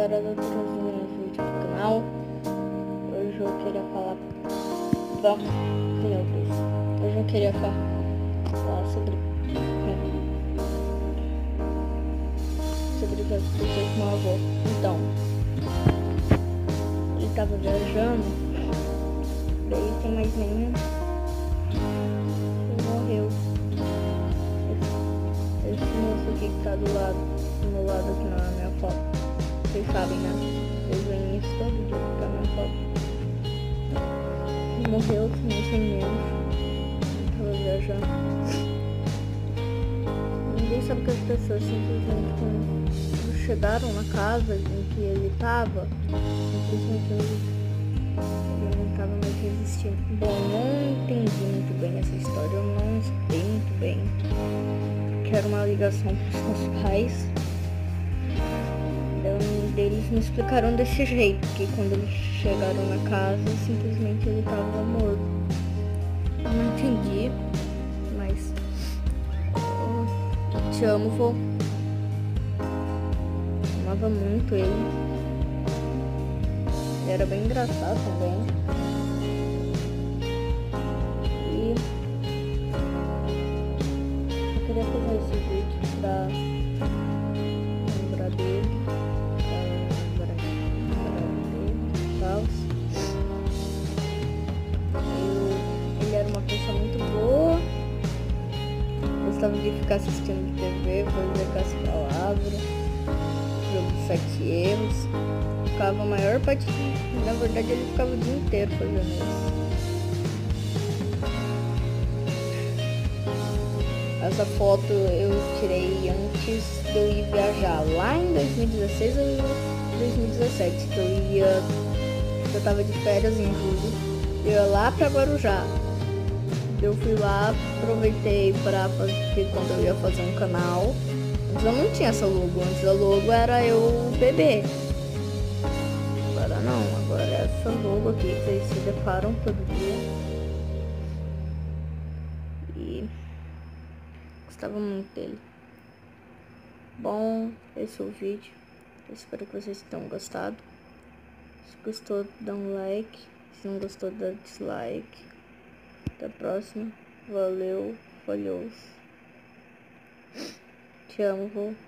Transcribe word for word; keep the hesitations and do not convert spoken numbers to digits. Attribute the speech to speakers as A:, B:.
A: galera, eu tô trazendo um vídeo pro canal. Hoje eu queria falar... Vamos, meu Deus. Hoje eu queria falar, falar sobre... Sobre as pessoas com meu avô. Então, ele tava viajando, daí tem mais nenhum. Ele morreu. Esse, esse moço aqui que tá do lado, do meu lado aqui na minha foto. Vocês sabem, né? Vocês veem isso todo dia pra minha foto. Ele morreu, nem sem menos. Ele tava viajando. Ninguém sabe que as pessoas simplesmente quando chegaram na casa em que ele tava, simplesmente ele, ele não tava mais resistindo. Bom, eu não entendi muito bem essa história, eu não sei muito bem. Que era uma ligação pros meus pais. Eles me explicaram desse jeito, que quando eles chegaram na casa, simplesmente ele tava morto. Eu não entendi, mas eu te amo, vô. Amava muito ele. Ele era bem engraçado também. E eu queria fazer esse vídeo pra lembrar dele. Ele era uma pessoa muito boa, gostava de ficar assistindo T V, fazer com as palavras, jogo de sete erros, ficava a maior parte, na verdade ele ficava o dia inteiro fazendo isso. Essa foto eu tirei antes de eu ir viajar, lá em dois mil e dezesseis ou dois mil e dezessete, que eu ia, eu tava de férias em julho, eu ia lá pra Guarujá. Eu fui lá, aproveitei pra fazer, quando eu ia fazer um canal, antes eu não tinha essa logo, antes a logo era eu bebê. Agora não, agora é essa logo aqui que vocês se deparam todo dia. E gostava muito dele. Bom, esse é o vídeo. Eu espero que vocês tenham gostado. Se gostou, dá um like. Se não gostou, dá dislike. Até a próxima. Valeu. Falhou. Te amo, vô.